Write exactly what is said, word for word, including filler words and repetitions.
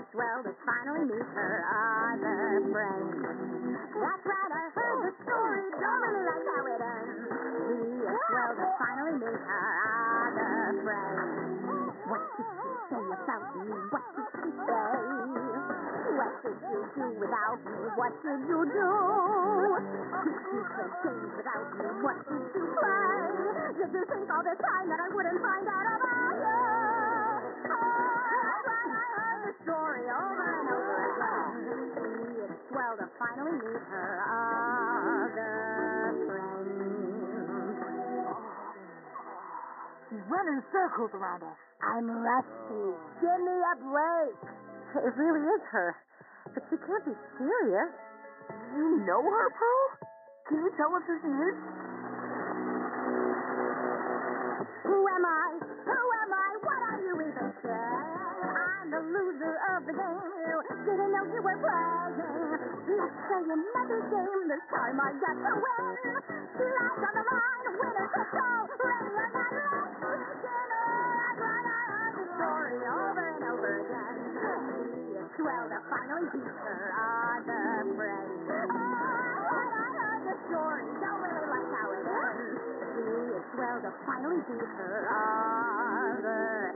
it's swell to finally meet her other friend. That's right, I heard the story, don't really like how it ends. Gee, it's swell to finally meet her other friend. What did she say about me? What did she say? What did you do without me? What did you do? Did you play games without me? What did you play? Did you think all this time that I wouldn't find out about you? Oh, that's right, I heard the story over and over again. Gee, it's swell to finally meet her other friend. She's running circles around us. I'm rusty. Give me a break. It really is her. But she can't be serious. You know her, Pearl? Can you tell us who she is? Who am I? Who am I? What are you even saying? I'm the loser of the game. You didn't know you were playing. Let's play another game. This time I got to win. Life on the line. Winner takes all. Ready or not, let's begin. That's right, I heard the story over and over again. It's swell to finally beat her other friend. Oh, and I heard the story. Don't really like how it ends. It's swell to finally beat her other